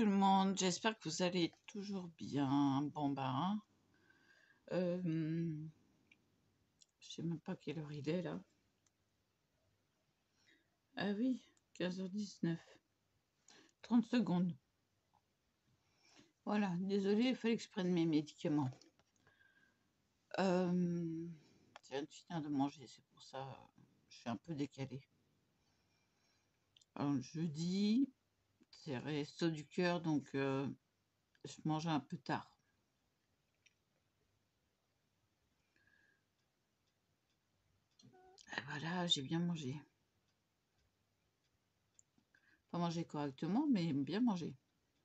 tout le monde, j'espère que vous allez toujours bien. Bon ben, je sais même pas quelle heure il est là. Ah oui, 15h19. 30 secondes. Voilà, désolée, il fallait que je prenne mes médicaments. Je viens de finir de manger, c'est pour ça je suis un peu décalée. Alors, jeudi, c'est Resto du Cœur, donc je mangeais un peu tard. Et voilà, j'ai bien mangé. Pas mangé correctement, mais bien mangé.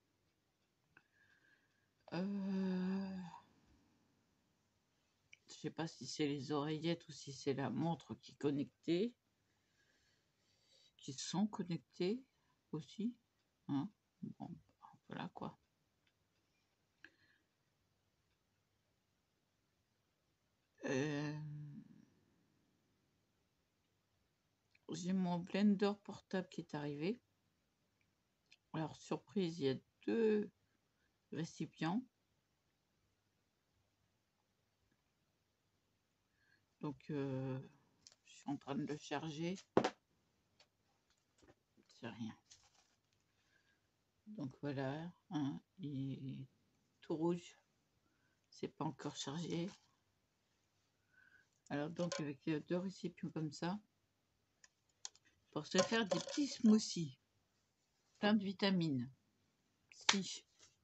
Je sais pas si c'est les oreillettes ou si c'est la montre qui est connectée, qui sont connectées aussi. Hein, bon, voilà quoi. J'ai mon blender portable qui est arrivé. Alors, surprise, il y a 2 récipients. Donc, je suis en train de le charger. C'est rien. Donc voilà, hein, il est tout rouge. C'est pas encore chargé. Alors donc avec 2 récipients comme ça, pour se faire des petits smoothies, plein de vitamines. Si.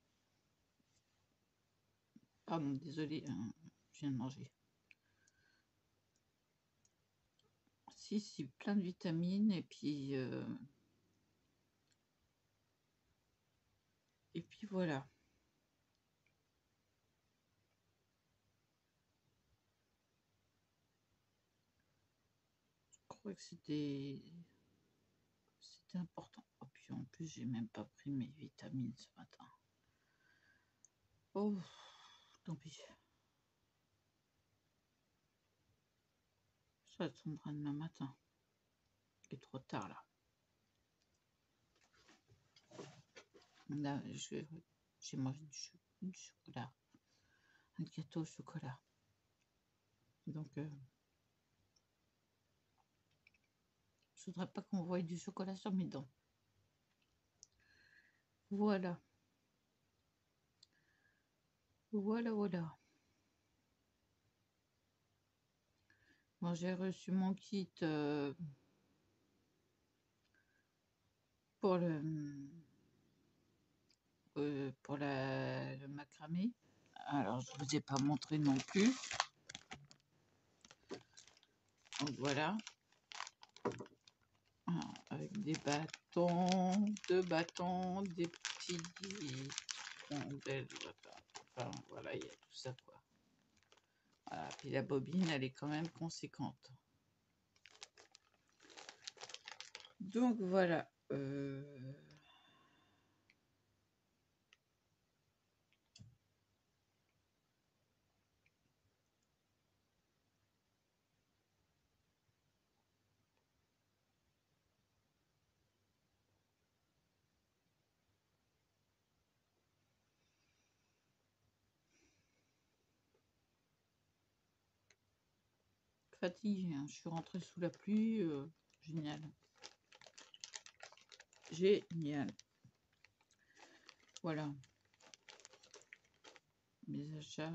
Pardon, désolé, je viens de manger. Si, plein de vitamines et puis voilà. Je crois que c'était important. Et puis en plus, j'ai même pas pris mes vitamines ce matin. Oh, tant pis. Ça attendra demain matin. Il est trop tard là. Là, j'ai mangé du chocolat. Un gâteau au chocolat. Donc, je voudrais pas qu'on voie du chocolat sur mes dents. Voilà. Voilà. Bon, j'ai reçu mon kit pour le macramé. Alors, je vous ai pas montré non plus. Donc voilà. Avec des bâtons, 2 bâtons, des petits rondelles. Enfin, voilà, il y a tout ça quoi. Voilà, puis la bobine, elle est quand même conséquente. Donc voilà. Fatiguée, hein. Je suis rentrée sous la pluie. Génial. Génial. Voilà. Mes achats.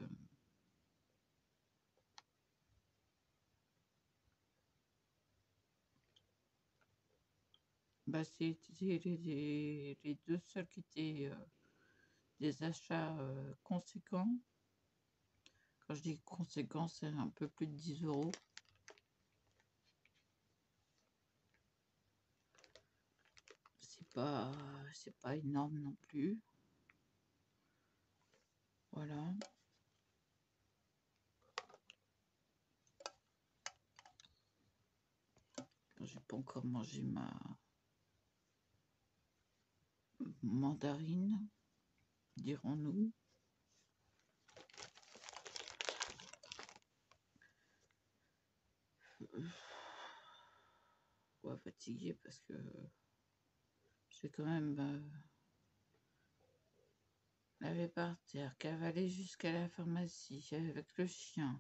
Bah, c'était les 2 seuls qui étaient des achats conséquents. Quand je dis conséquent, c'est un peu plus de 10 €. C'est pas énorme non plus. Voilà. J'ai pas encore mangé ma mandarine, dirons-nous. Ouais, fatiguée parce que j'ai quand même avait par terre, cavalé jusqu'à la pharmacie avec le chien.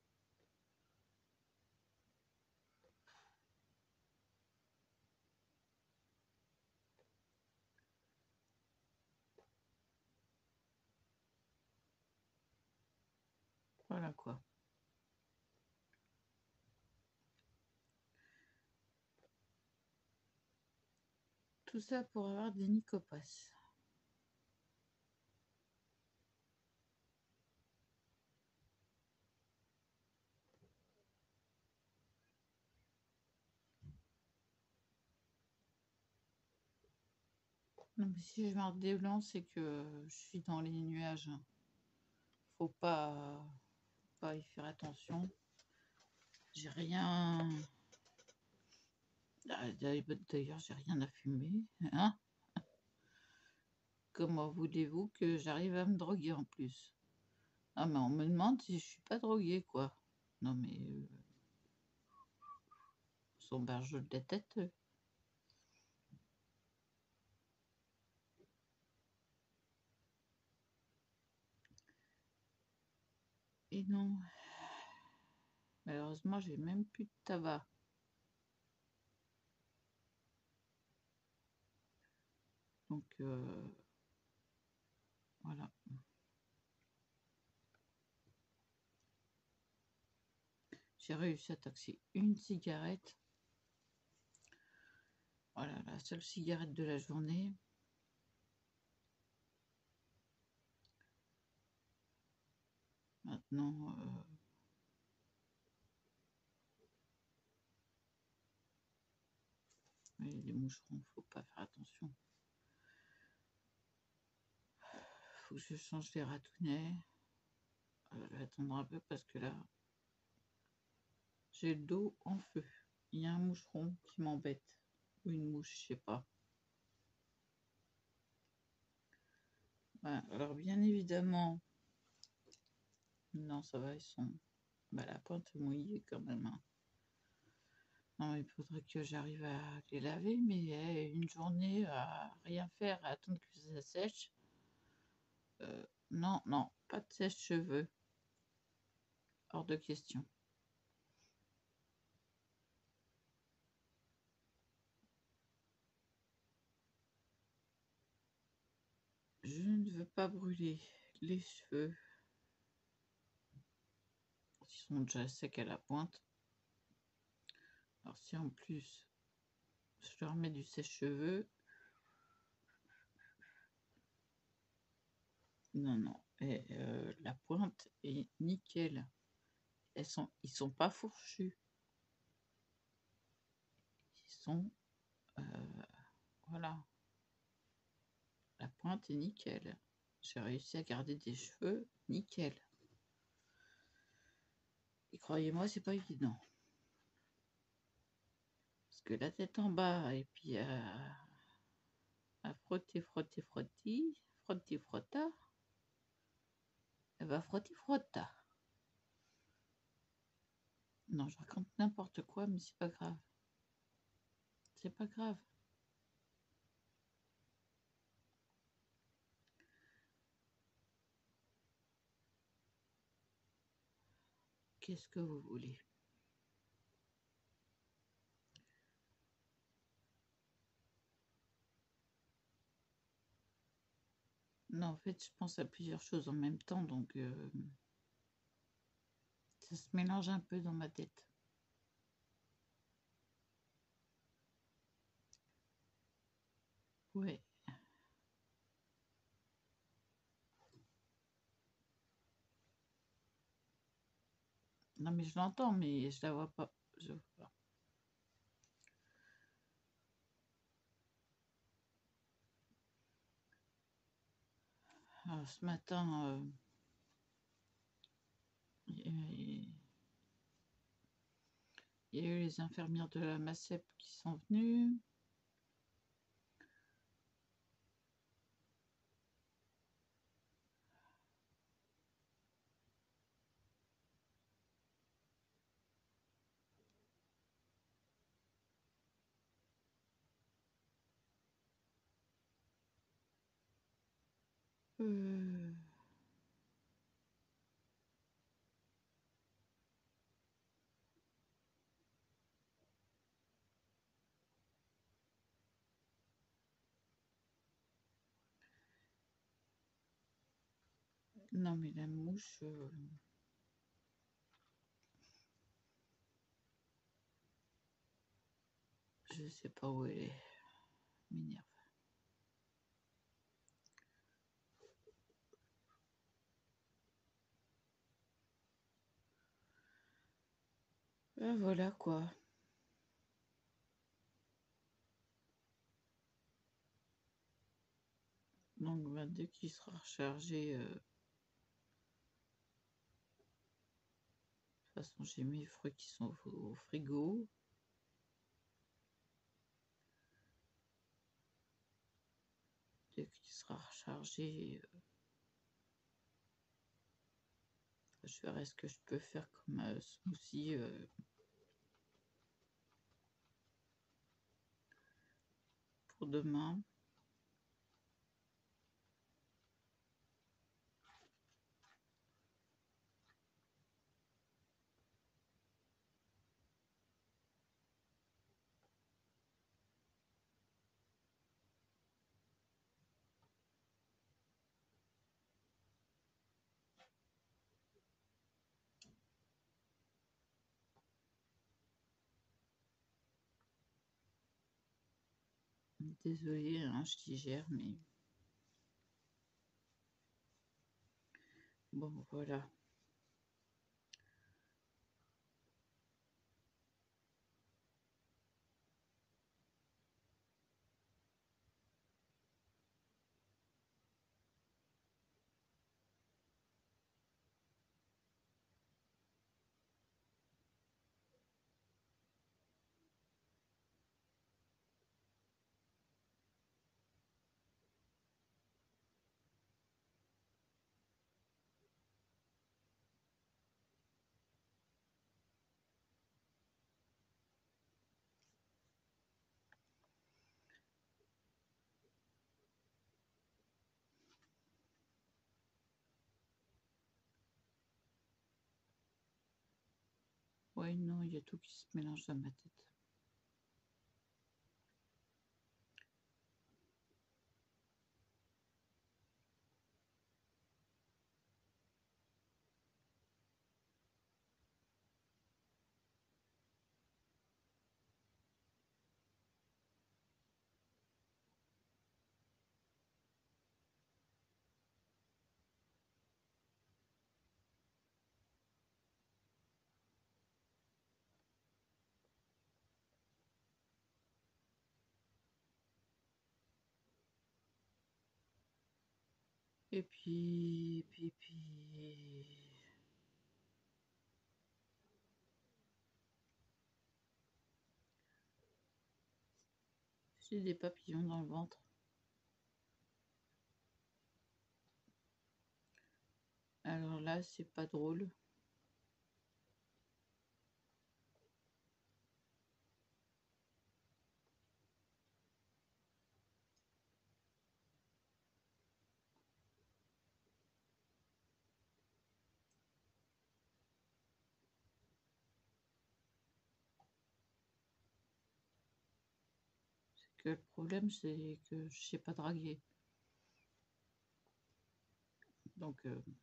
Voilà quoi. Tout ça pour avoir des Nicopas. Non, mais si je marque des blancs, c'est que je suis dans les nuages. Faut pas y faire attention. J'ai rien. D'ailleurs, j'ai rien à fumer. Hein? Comment voulez-vous que j'arrive à me droguer en plus? Ah, mais on me demande si je suis pas droguée, quoi. Non, mais son barjot de la tête. Et non. Malheureusement, j'ai même plus de tabac. Donc, voilà. J'ai réussi à taxer une cigarette. Voilà, la seule cigarette de la journée. Maintenant, les moucherons, faut pas faire attention. Faut que je change les ratounets. Je vais attendre un peu parce que là, j'ai le dos en feu. Il y a un moucheron qui m'embête. Ou une mouche, je sais pas. Voilà. Alors, bien évidemment, non, ça va, ils sont. Bah, la pointe mouillée quand même. Hein. Non, il faudrait que j'arrive à les laver, mais une journée à rien faire, à attendre que ça sèche. Non, non, pas de sèche-cheveux. Hors de question. Je ne veux pas brûler les cheveux. Ils sont déjà secs à la pointe. Alors si en plus je leur mets du sèche-cheveux, non, non. Et la pointe est nickel. Ils sont pas fourchus. Ils sont, voilà. La pointe est nickel. J'ai réussi à garder des cheveux nickel. Et croyez-moi, c'est pas évident. Parce que la tête en bas et puis à frotter, frotter, frotter, frotter, frotta. Elle va frotter, frotta. Non, je raconte n'importe quoi, mais c'est pas grave. C'est pas grave. Qu'est-ce que vous voulez? Non, en fait, je pense à plusieurs choses en même temps, donc ça se mélange un peu dans ma tête. Ouais. Non, mais je l'entends, mais je la vois pas. Je vois pas. Alors, ce matin, il y a eu les infirmières de la MACEP qui sont venues. Non, mais la mouche, je sais pas où elle est. M'énerve. Voilà quoi. Donc bah, dès qu'il sera rechargé, de toute façon j'ai mis les fruits qui sont au frigo. Dès qu'il sera rechargé, je verrai ce que je peux faire comme smoothie pour demain. Désolée, hein, je digère, mais bon, voilà. Ouais, non, il y a tout qui se mélange dans ma tête. Et puis, j'ai des papillons dans le ventre. Alors là, c'est pas drôle. Que le problème, c'est que je sais pas draguer. Donc,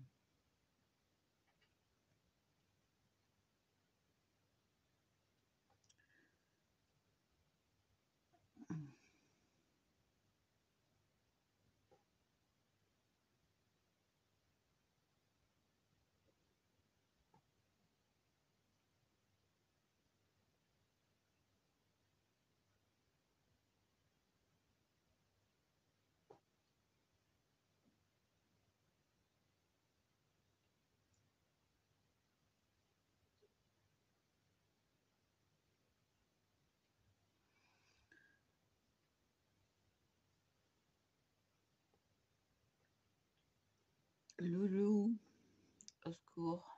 Loulou, au secours.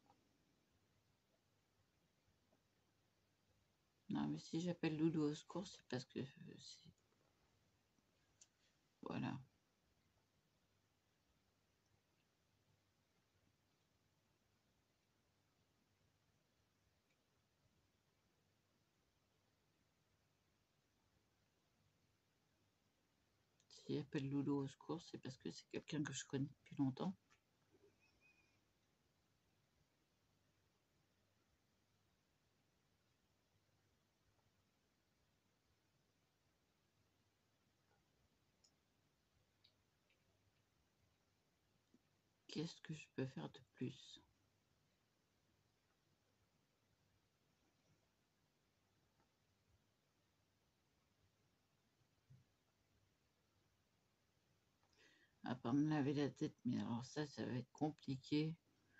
Non, mais si j'appelle Loulou au secours, c'est parce que c'est... Voilà. Si j'appelle Loulou au secours, c'est parce que c'est quelqu'un que je connais depuis longtemps. Qu'est-ce que je peux faire de plus? À part me laver la tête, mais alors ça va être compliqué.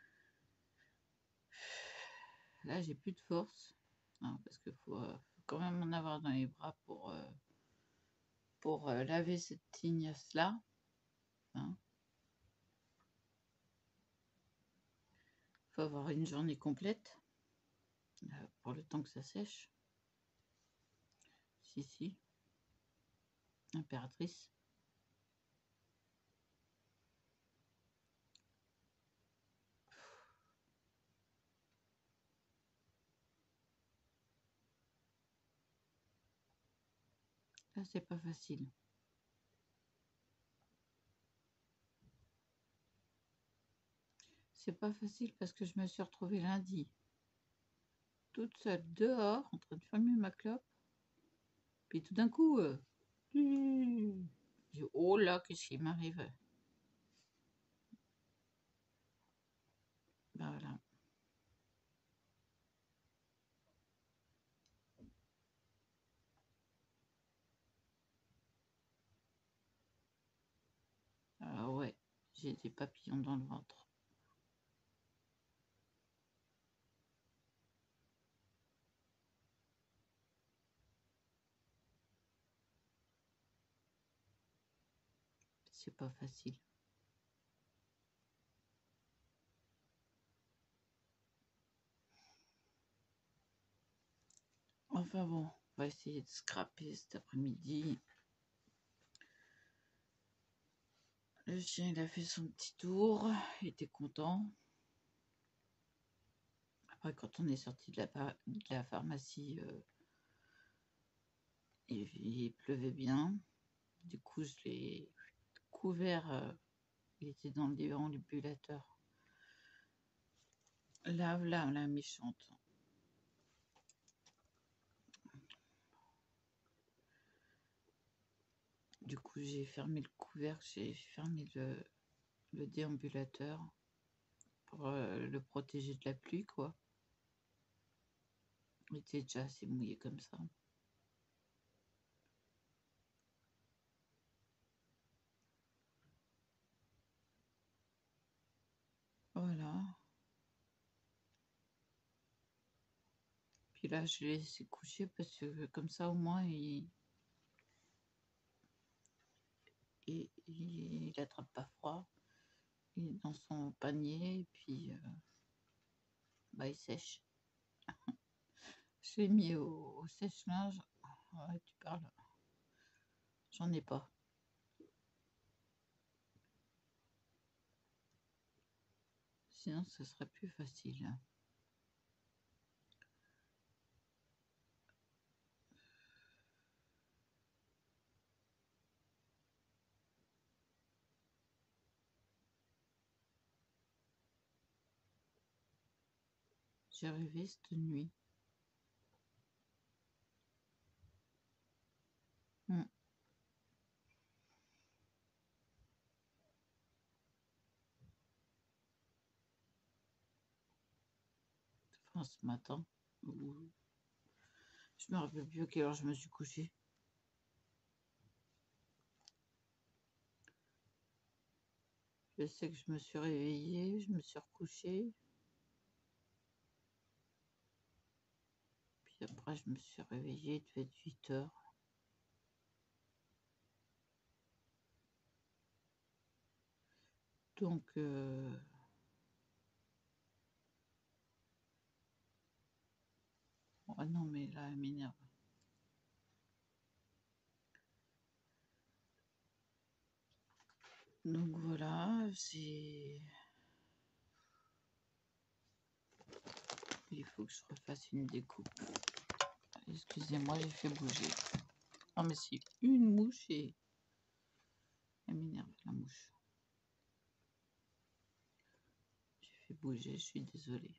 Là, j'ai plus de force, hein, parce qu'il faut quand même en avoir dans les bras pour laver cette tignasse-là. Hein. Faut avoir une journée complète pour le temps que ça sèche. Si, impératrice. Là, c'est pas facile. C'est pas facile parce que je me suis retrouvée lundi toute seule dehors en train de fumer ma clope. Puis tout d'un coup, je dis, oh là, qu'est-ce qui m'arrive? Ben voilà. Ah ouais, j'ai des papillons dans le ventre. C'est pas facile. Enfin bon, on va essayer de scraper cet après-midi. Le chien, il a fait son petit tour, il était content. Après, quand on est sorti de la pharmacie, il pleuvait bien. Du coup, je l'ai couvert. Il était dans le déambulateur. Là, la méchante. Du coup, j'ai fermé le couvercle, j'ai fermé le déambulateur pour le protéger de la pluie, quoi. Il était déjà assez mouillé comme ça. Voilà. Puis là, je l'ai laissé coucher parce que comme ça, au moins, il attrape pas froid. Il est dans son panier et puis bah, il sèche. Je l'ai mis au sèche-linge. Ouais, tu parles. J'en ai pas. Sinon, ce serait plus facile. J'ai rêvé cette nuit. Mm. Enfin, ce matin. Je me rappelle plus à quelle heure je me suis couchée. Je sais que je me suis réveillée, je me suis recouchée. Puis après, je me suis réveillée, il devait être 8 heures. Donc, oh non, mais là, elle m'énerve. Donc voilà, il faut que je refasse une découpe. Excusez-moi, j'ai fait bouger. Oh, mais c'est une mouche et elle m'énerve, la mouche. J'ai fait bouger, je suis désolée.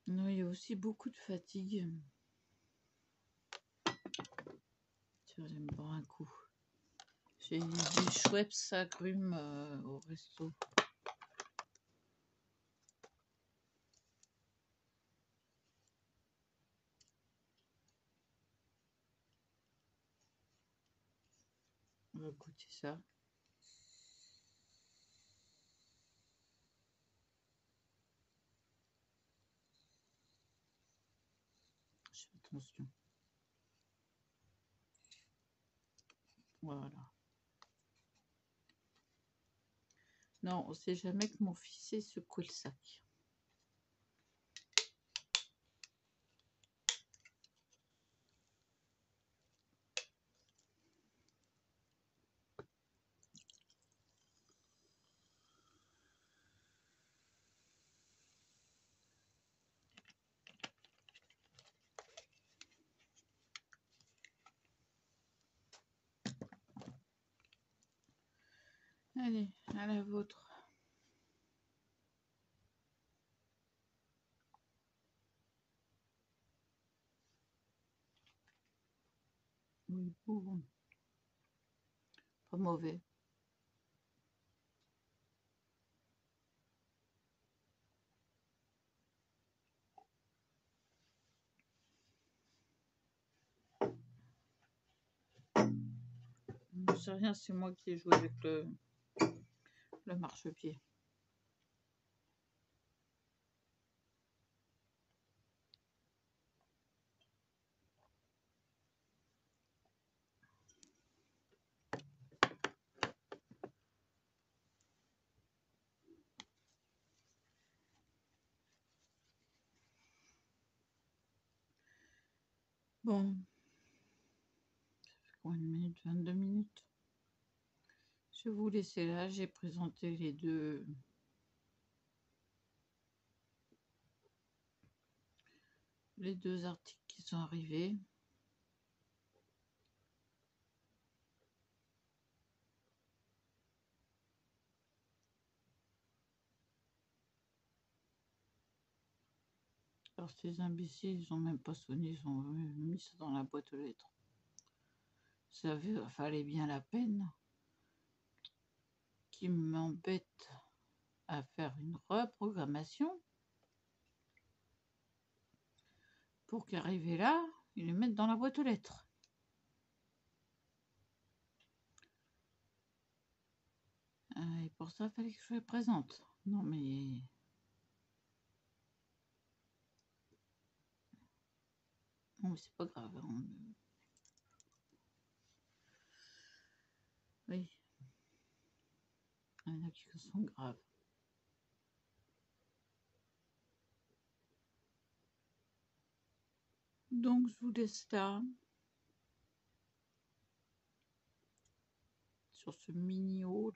Non, il y a aussi beaucoup de fatigue. Tiens, je vais me boire un coup. J'ai du Schweppes agrumes au resto. On va goûter ça. Je fais attention. Voilà. Non, on sait jamais que mon fils ait secoué le sac. Allez, à la vôtre. Oui, bon. Pas mauvais. C'est rien, c'est moi qui ai joué avec le marchepied. Bon. Ça fait combien de minutes? 22 minutes. Je vais vous laisser là. J'ai présenté les deux articles qui sont arrivés. Alors ces imbéciles, ils ont même pas sonné, ils ont mis ça dans la boîte aux lettres. Ça fallait bien la peine qu'ils m'embêtent à faire une reprogrammation pour qu'arrivé là, ils le mettent dans la boîte aux lettres. Et pour ça, il fallait que je les présente. Non mais... Non mais c'est pas grave. Hein. Oui. Il y en a qui sont graves. Donc je vous laisse là. Sur ce mini haul.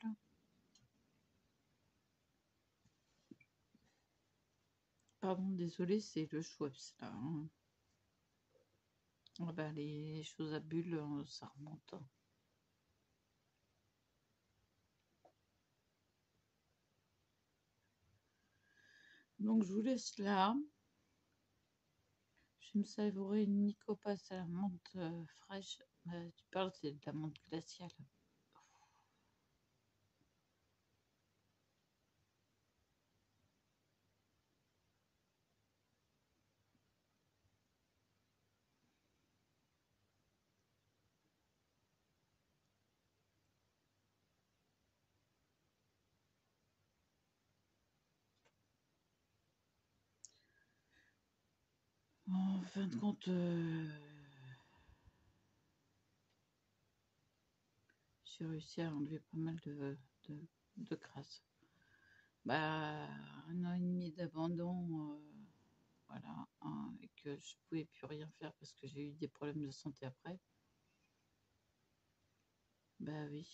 Pardon, désolé, c'est le Schweppes là. Hein. Ah bah, les choses à bulles, ça remonte. Donc je vous laisse là. Je vais me savourer une Nicopas à la menthe fraîche. Tu parles, c'est de la menthe glaciale. En fin de compte, j'ai réussi à enlever pas mal de crasse. Bah, 1 an et demi d'abandon, voilà, hein, et que je pouvais plus rien faire parce que j'ai eu des problèmes de santé après. Bah oui.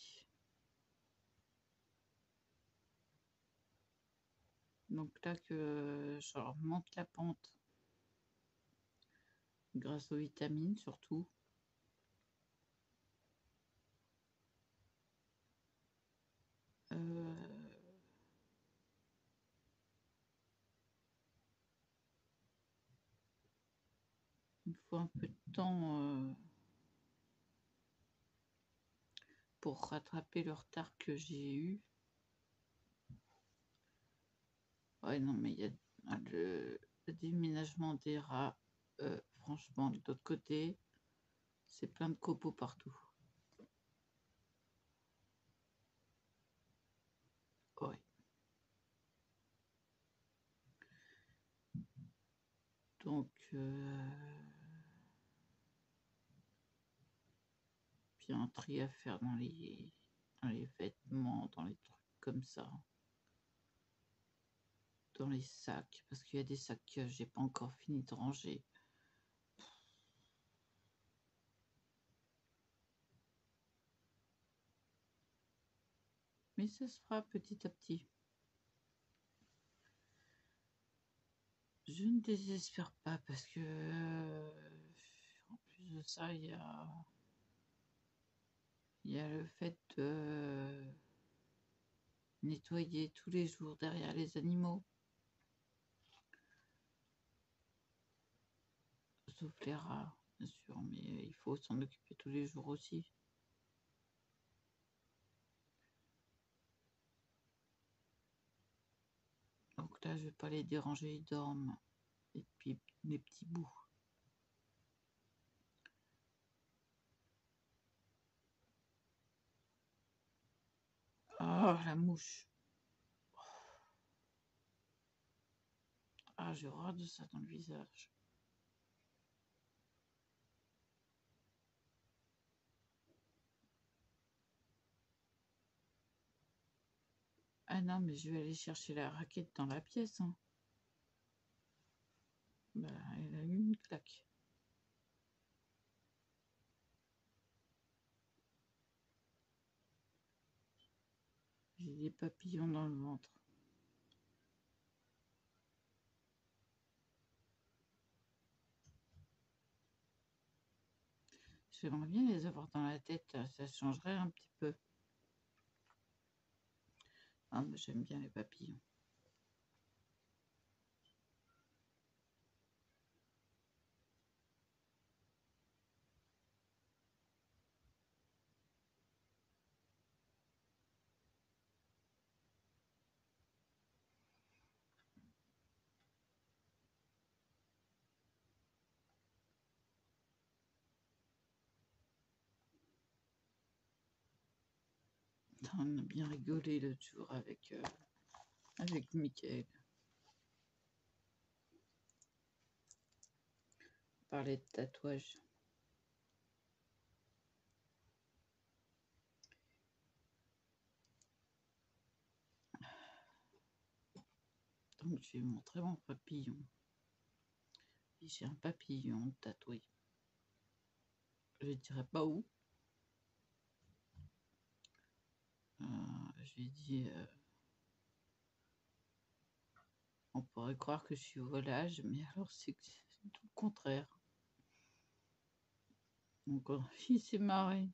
Donc là que je remonte la pente grâce aux vitamines surtout. Euh, faut un peu de temps pour rattraper le retard que j'ai eu. Ouais, non, mais il y a le déménagement des rats. Franchement, de l'autre côté, c'est plein de copeaux partout. Ouais. Donc, puis un tri à faire dans les vêtements, dans les trucs comme ça. Dans les sacs, parce qu'il y a des sacs que j'ai pas encore fini de ranger. Mais ça se fera petit à petit. Je ne désespère pas parce que en plus de ça, il y a le fait de nettoyer tous les jours derrière les animaux. Sauf les rats, bien sûr, mais il faut s'en occuper tous les jours aussi. Donc là, je vais pas les déranger, ils dorment. Et puis mes petits bouts. Ah, la mouche. Ah, j'ai horreur de ça dans le visage. Ah non, mais je vais aller chercher la raquette dans la pièce. Hein. Bah, elle a eu une claque. J'ai des papillons dans le ventre. J'aimerais bien les avoir dans la tête, ça changerait un petit peu. Ah, mais j'aime bien les papillons. On a bien rigolé l'autre jour avec Mickaël. On parlait de tatouage. Donc je vais montrer mon papillon. Et j'ai un papillon tatoué. Je ne dirais pas où. Je lui ai dit... on pourrait croire que je suis au volage, mais alors c'est tout le contraire. Donc il s'est marré.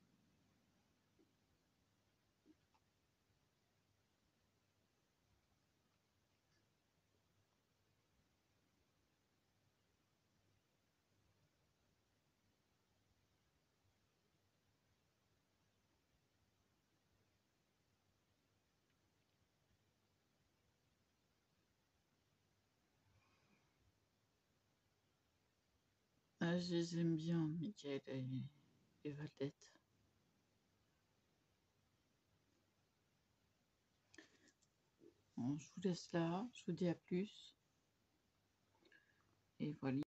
Ah, je les aime bien, Mickaël et Valette. Bon, je vous laisse là, je vous dis à plus. Et voilà.